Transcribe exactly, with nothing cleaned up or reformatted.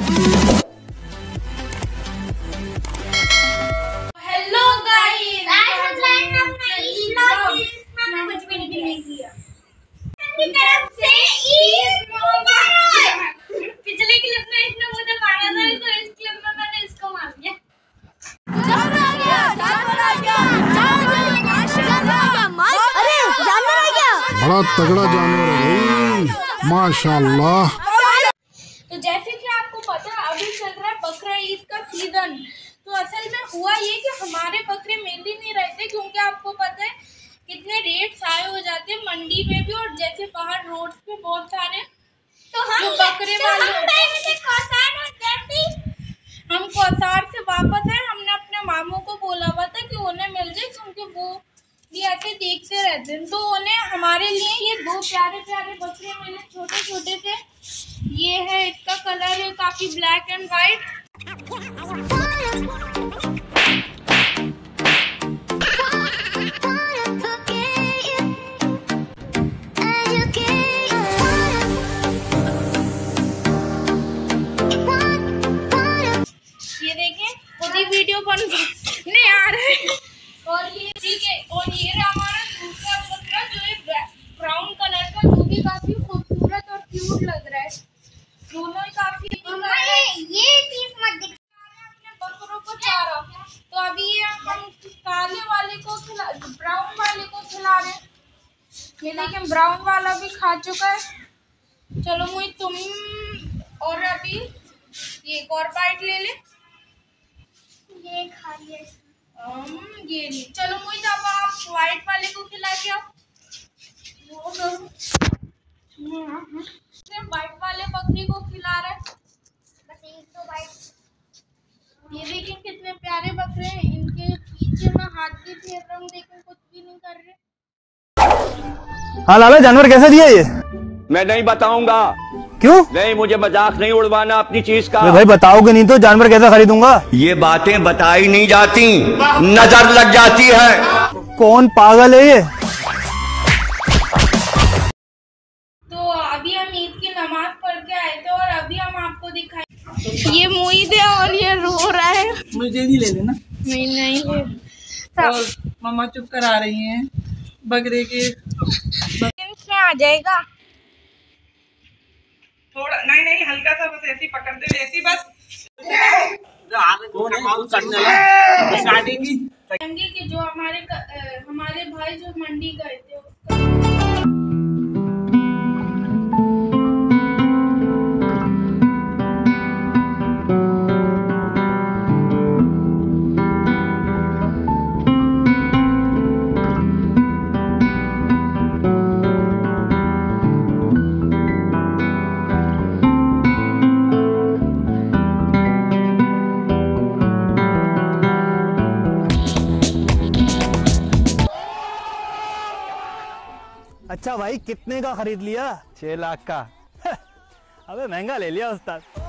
Hello guys, आज हम हमने कुछ भी नहीं किया की तरफ से ईद मुबारक। पिछले क्लिप में इसने मुझे मारा था, तो इस क्लिप में मैंने इसको मार दिया। जानवर आ गया, जानवर आ गया, जानवर आ गया। अरे जानवर आ गया, बड़ा तगड़ा जानवर है भाई, माशाल्लाह। तो जैसे कि आपको पता है अभी चल रहा है बकरा ईद का सीजन। तो असल में हुआ ये कि हमारे बकरे मिल ही नहीं रहे थे, क्योंकि आपको पता है कितने रेट्स हाई हो जाते हैं मंडी में भी, और जैसे बाहर रोड्स पे बहुत सारे तो हम जो बकरे तो वाले हम से कौसार हम कौसार से वापस आए। हमने अपने मामू को बोला हुआ था कि उन्हें मिल जाए, क्योंकि वो भी ऐसे देखते रहते हैं। तो उन्हें हमारे लिए ये दो प्यारे प्यारे बकरे मिले, छोटे छोटे से। ये है, इसका कलर है काफी ब्लैक एंड वाइट। ये देखें, खुद ही वीडियो बनने आ रहे हैं। और ये ठीक है, और ये हमारा दूसरा बकरा जो है ब्राउन कलर का, जो भी काफी खूबसूरत और क्यूट लग रहा है। दोनों ही काफी ये पीस मत दिखा रहे अपने बकरों को चारा। तो अभी ये हम काले वाले को खिला, ब्राउन वाले को खिला रहे हैं। ये लेकिन ब्राउन वाला भी खा चुका है। चलो मुझे तुम और अभी ये एक और बाइट ले ले। ये खा लिया ये नहीं। चलो मुझे अब आप व्हाइट वाले को खिला के आओ। व्हाइट वाले बकरी को खिला रहे, बस एक तो व्हाइट। ये देखिए कितने प्यारे बकरे हैं, इनके पीछे में हाथ भी फेर रहा हूँ, लेकिन कुछ भी नहीं कर रहे। हाँ लाला, जानवर कैसे दिया ये? मैं नहीं बताऊंगा। क्यों? नहीं, मुझे मजाक नहीं उड़वाना अपनी चीज का। भाई बताओगे नहीं तो जानवर कैसे खरीदूंगा? ये बातें बताई नहीं जाती, नजर लग जाती है। कौन पागल है ये? तो अभी हम ईद की नमाज पढ़ के आए थे, और अभी हम आपको दिखाएं। ये मुईद है और ये रो रहा है। मुझे नहीं ले लेना। नहीं नहीं ले। और मम्मा चुप करा रही हैं बकरे के। में आ जाएगा थोड़ा, नहीं नहीं हल्का सा, बस ऐसी पकड़ दे, ऐसी बस। काटेंगी कि जो हमारे हमारे भाई जो मंडी गए थे उसका। अच्छा भाई, कितने का खरीद लिया? छह लाख का। अबे महंगा ले लिया उस्ताद।